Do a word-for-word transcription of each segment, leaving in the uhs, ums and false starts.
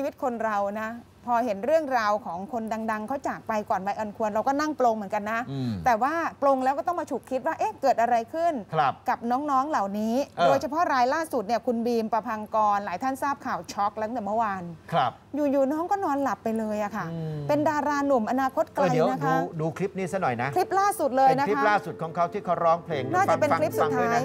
วิตคนเรานะพอเห็นเรื่องราวของคนดังๆเขาจากไปก่อนวัยอันควรเราก็นั่งปลงเหมือนกันนะแต่ว่าปลงแล้วก็ต้องมาฉุกคิดว่าเอ๊ะเกิดอะไรขึ้นกับน้องๆเหล่านี้โดยเฉพาะรายล่าสุดเนี่ยคุณบีมประภังกรหลายท่านทราบข่าวช็อกแล้วตั้งแต่เมื่อวานอยู่ๆน้องก็นอนหลับไปเลยอะค่ะเป็นดาราหนุ่มอนาคตไกลนะคะดูคลิปนี้ซะหน่อยนะคลิปล่าสุดเลยนะคะเป็นคลิปล่าสุดของเขาที่เขาร้องเพลงน่าจะเป็นคลิปสุดท้าย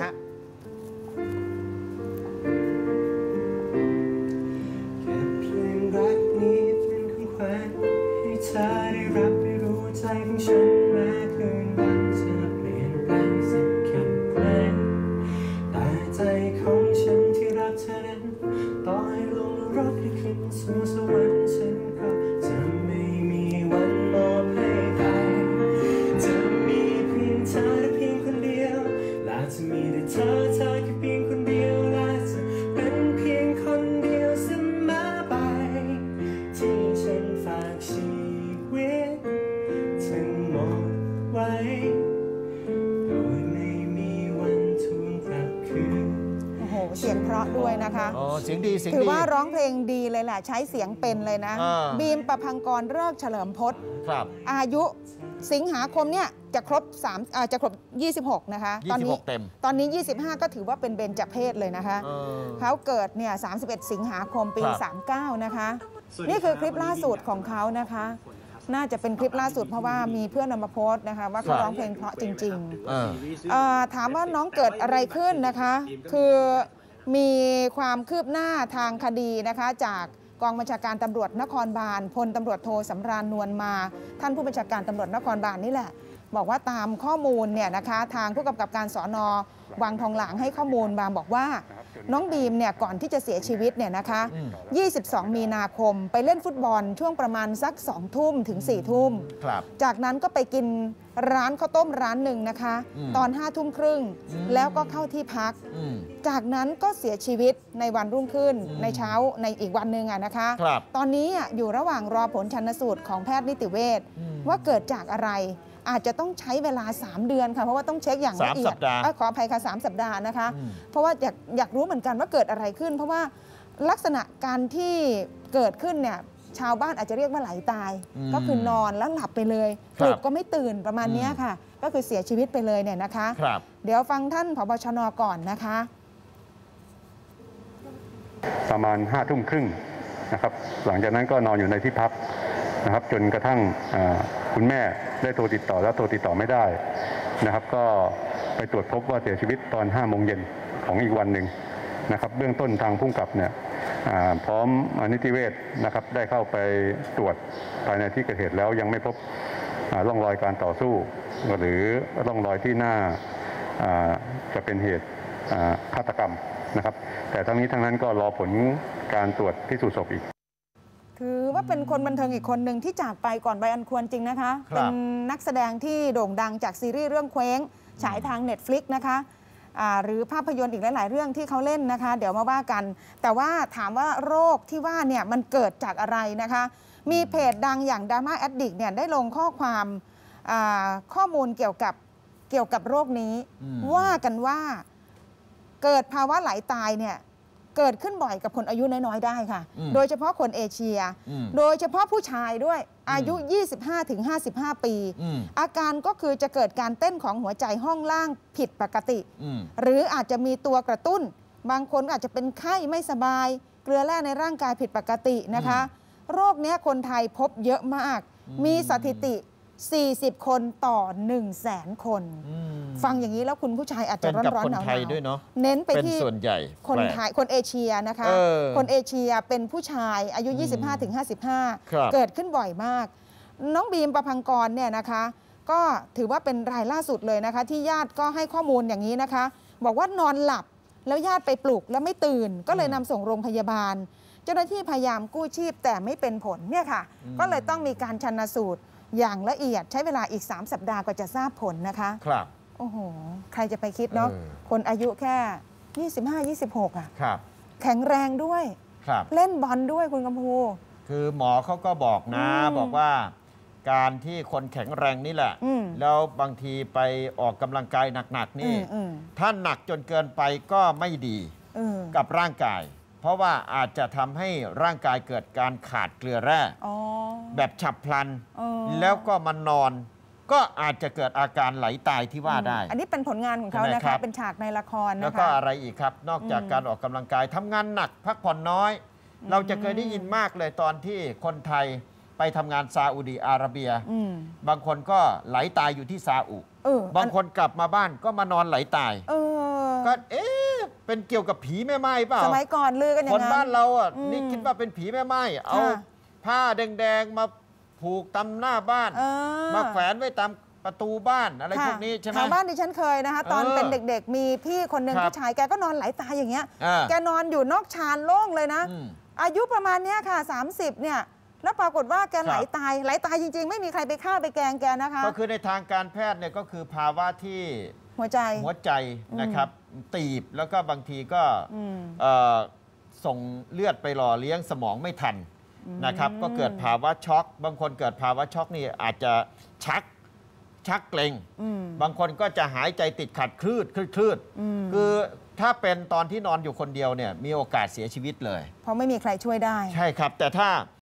ให้เธอได้รับได้รู้ใจของฉันแม้คืนวันจะเปลี่ยนแปลงสักแค่เพลงแต่ใจของฉันที่รักเธอนั้นต่อให้ลงรถให้ขึ้นสู่สวรรค์ฉันก็จะไม่มีวันมอบให้ใครจะมีเพียงเธอและเพียงคนเดียวและจะมีแต่เธอเธอแค่เพียงคนเดียวและจะเป็นเพียงคนเดียวเสมอไปที่ฉันฝากชีวิตทั้งหมดไว้โดยไม่มีวันทวงกลับคืนโอ้โหเสียงเพราะด้วยนะคะอ๋อเสียงดีเสียงดีถือว่าร้องเพลงดีเลยแหละใช้เสียงเป็นเลยนะบีมประภังกรฤกษ์เฉลิมพจน์อายุสิงหาคมเนี่ยจะครบสามอ่าจะครบยี่สิบหกนะคะตอนนี้ตอนนี้ยี่สิบห้าก็ถือว่าเป็นเบญจเพศเลยนะคะเขาเกิดเนี่ยสามสิบเอ็ดสิงหาคมปีสามสิบเก้านะคะนี่คือคลิปล่าสุดของเขานะคะน่าจะเป็นคลิปล่าสุดเพราะว่ามีเพื่อนนำมาโพสต์นะคะว่าเขาร้องเพลงเพราะจริงๆถามว่าน้องเกิดอะไรขึ้นนะคะคือมีความคืบหน้าทางคดีนะคะจากกองบัญชาการตำรวจนครบาลพลตำรวจโทสำราญนวลมาท่านผู้บัญชาการตำรวจนครบาลนี่แหละบอกว่าตามข้อมูลเนี่ยนะคะทางผู้กำกับการสน.วังทองหลางให้ข้อมูลมาบอกว่าน้องบีมเนี่ยก่อนที่จะเสียชีวิตเนี่ยนะคะยี่สิบสองมีนาคมไปเล่นฟุตบอลช่วงประมาณสักสองทุ่มถึงสี่ทุ่มจากนั้นก็ไปกินร้านข้าวต้มร้านหนึ่งนะคะตอนห้าทุ่มครึ่งแล้วก็เข้าที่พักจากนั้นก็เสียชีวิตในวันรุ่งขึ้นในเช้าในอีกวันหนึ่งอะนะคะตอนนี้อยู่ระหว่างรอผลชันสูตรของแพทย์นิติเวชว่าเกิดจากอะไรอาจจะต้องใช้เวลาสามเดือนค่ะเพราะว่าต้องเช็คอย่างละเอียดขออภัยค่ะสามสัปดาห์นะคะเพราะว่าอยากอยากรู้เหมือนกันว่าเกิดอะไรขึ้นเพราะว่าลักษณะการที่เกิดขึ้นเนี่ยชาวบ้านอาจจะเรียกว่าไหลตายก็คือนอนแล้วหลับไปเลยปลุกก็ไม่ตื่นประมาณนี้ค่ะก็คือเสียชีวิตไปเลยเนี่ยนะคะเดี๋ยวฟังท่านผบชน.ก่อนนะคะประมาณห้าทุ่มครึ่งนะครับหลังจากนั้นก็นอนอยู่ในที่พักนะครับจนกระทั่งคุณแม่ได้โทรติดต่อแล้วโทรติดต่อไม่ได้นะครับก็ไปตรวจพบว่าเสียชีวิตตอนห้าโมงเย็นของอีกวันหนึ่งนะครับเบื้องต้นทางผู้กำกับเนี่ยพร้อมนิติเวชนะครับได้เข้าไปตรวจภายในที่เกิดเหตุแล้วยังไม่พบร่องรอยการต่อสู้หรือร่องรอยที่น่าจะเป็นเหตุฆาตกรรมนะครับแต่ทั้งนี้ทั้งนั้นก็รอผลการตรวจพิสูจน์ศพอีกถือว่าเป็นคนบันเทิงอีกคนหนึ่งที่จากไปก่อนวัยอันควรจริงนะคะเป็นนักแสดงที่โด่งดังจากซีรีส์เรื่องเคว้งฉายทาง Netflix นะคะหรือภาพยนตร์อีกหลายๆเรื่องที่เขาเล่นนะคะเดี๋ยวมาว่ากันแต่ว่าถามว่าโรคที่ว่าเนี่ยมันเกิดจากอะไรนะคะมีเพจดังอย่าง Dharma Addict เนี่ยได้ลงข้อความข้อมูลเกี่ยวกับเกี่ยวกับโรคนี้ว่ากันว่าเกิดภาวะไหลตายเนี่ยเกิดขึ้นบ่อยกับคนอายุน้อยๆได้ค่ะโดยเฉพาะคนเอเชียโดยเฉพาะผู้ชายด้วยอายุ ยี่สิบห้าถึงห้าสิบห้า ปีอาการก็คือจะเกิดการเต้นของหัวใจห้องล่างผิดปกติหรืออาจจะมีตัวกระตุ้นบางคนอาจจะเป็นไข้ไม่สบายเกลือแร่ในร่างกายผิดปกตินะคะโรคนี้คนไทยพบเยอะมากมีสถิติสี่สิบคนต่อ หนึ่งแสน คนฟังอย่างนี้แล้วคุณผู้ชายอาจจะร้อนๆหนาวๆเน้นไปที่ส่วนใหญ่คนไทยคนเอเชียนะคะคนเอเชียเป็นผู้ชายอายุ ยี่สิบห้าถึงห้าสิบห้า เกิดขึ้นบ่อยมากน้องบีมประภังกรเนี่ยนะคะก็ถือว่าเป็นรายล่าสุดเลยนะคะที่ญาติก็ให้ข้อมูลอย่างนี้นะคะบอกว่านอนหลับแล้วญาติไปปลุกแล้วไม่ตื่นก็เลยนำส่งโรงพยาบาลเจ้าหน้าที่พยายามกู้ชีพแต่ไม่เป็นผลเนี่ยค่ะก็เลยต้องมีการชันสูตรอย่างละเอียดใช้เวลาอีกสามสัปดาห์กว่าจะทราบผลนะคะครับโอ้โหใครจะไปคิดเนาะคนอายุแค่ยี่สิบห้า ยี่สิบหกอ่ะครับแข็งแรงด้วยครับเล่นบอลด้วยคุณกำพูคือหมอเขาก็บอกนะบอกว่าการที่คนแข็งแรงนี่แหละแล้วบางทีไปออกกำลังกายหนักๆนี่ถ้าหนักจนเกินไปก็ไม่ดีกับร่างกายเพราะว่าอาจจะทำให้ร่างกายเกิดการขาดเกลือแร่อ๋อแบบฉับพลันอ๋อแล้วก็มานอน ก็อาจจะเกิดอาการไหลตายที่ว่าได้อันนี้เป็นผลงานของเขาใช่ไหมนะครัคะบเป็นฉากในละครนะคะแล้วก็อะไรอีกครับ นอกจากอืมการออกกำลังกายทำงานหนักพักผ่อนน้อย เราจะเคยได้ยินมากเลยตอนที่คนไทยไปทำงานซาอุดีอาระเบียอืมบางคนก็ไหลตายอยู่ที่ซาอุเออบางคนกลับมาบ้านก็มานอนไหลตายเออก็เอ๊ะเป็นเกี่ยวกับผีแม่ไม้เปล่าสมัยก่อนลือกันอย่าคงนนั้นบ้านเราอ่ะอืมนี่คิดว่าเป็นผีแม่ไม้เอาค่ะผ้าแดงๆมาผูกตามหน้าบ้านเออมาแขวนไว้ตามประตูบ้านอะไรพวกนี้ใช่ไหมทางบ้านดิฉันเคยนะคะ ตอนเออเป็นเด็กๆ มีพี่คนหนึ่งครับผู้ชายแกก็นอนไหลตายอย่างเงี้ยอ่าแกนอนอยู่นอกชานโล่งเลยนะอืมอายุประมาณเนี้ยค่ะ สามสิบ เนี่ย แล้วปรากฏว่าแกไหลครับตาย ไหลตายจริงๆ ไม่มีใครไปฆ่าไปแกล้งแกนะคะก็คือในทางการแพทย์เนี่ยก็คือภาวะที่หัวใจหัวใจนะครับ ตีบแล้วก็บางทีก็อืมเอ่อส่งเลือดไปหล่อเลี้ยงสมองไม่ทันนะครับ ก็เกิดภาวะช็อก บางคนเกิดภาวะช็อกนี่อาจจะชักชักเกร็งอืมบางคนก็จะหายใจติดขัดคลืดคลืดคลืดอืมคือถ้าเป็นตอนที่นอนอยู่คนเดียวเนี่ยมีโอกาสเสียชีวิตเลยเพราะไม่มีใครช่วยได้ใช่ครับ แต่ถ้า